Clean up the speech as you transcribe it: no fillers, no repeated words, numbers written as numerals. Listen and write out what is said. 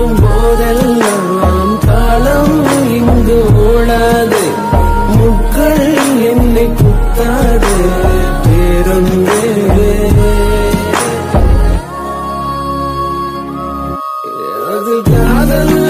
கேட்கும் போதெல்லாம் காலம் இங்கு ஓடாது, முட்கள் என்னை குத்தாது பேருந்து. அது காதல்